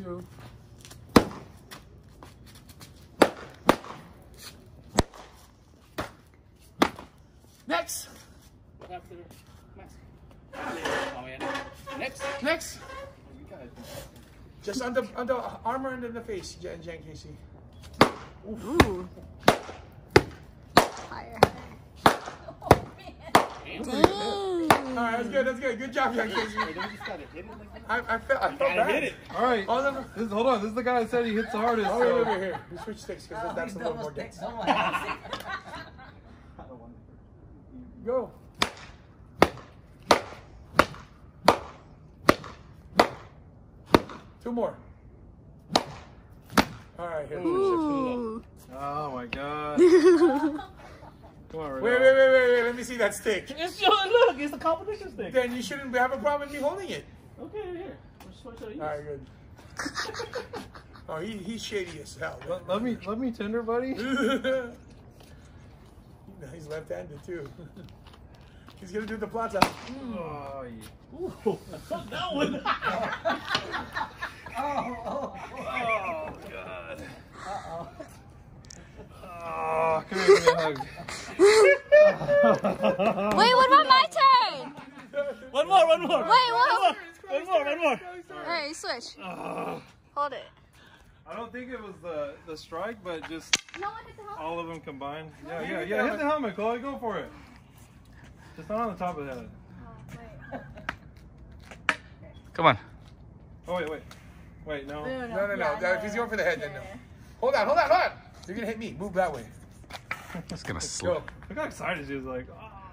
2. Next. After mask. Oh, yeah. Next. Just on the armor and in the face, Jen Casey. Ooh. Higher. Damn. Dang. All right, that's good. Good job, Jen Casey. I felt bad. Hit it. All right. All of them. Hold on. This is the guy that said he hits the hardest. Oh, So. wait, here. We switch sticks because that's a little more dense. Go. Two more. All right, here. Ooh. Oh my god. Come on, Wait. Let me see that stick. It's look, it's the competition stick. Then you shouldn't have a problem with me holding it. Okay, here. What should I use? All right, good. Oh, he's shady as hell. Let me tender, buddy. He's left-handed too. He's gonna do the plaza. Oh, yeah. Ooh, I took that one. Oh god. Oh, come here, give me a hug. Wait, what about my turn? One more. Wait, what? One more. Alright, switch. Hold it. I don't think it was the strike, but just No one hit the helmet. all of them combined. Yeah. Hit the helmet, Chloe. Go for it. Just not on the top of the head. Come on. Oh wait, no. No. If he's going for the head, then no. Hold on. You're gonna hit me. Move that way. It's gonna Go. slip. Look how excited she was, like.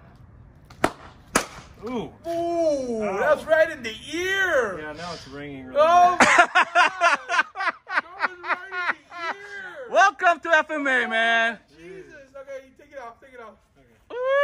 Ooh. Ooh, Ow. that's right in the ear. Yeah, now it's ringing. Really Oh bad. my God. That was right in the ear. Welcome to FMA, man. Jesus. Okay, take it off. Okay.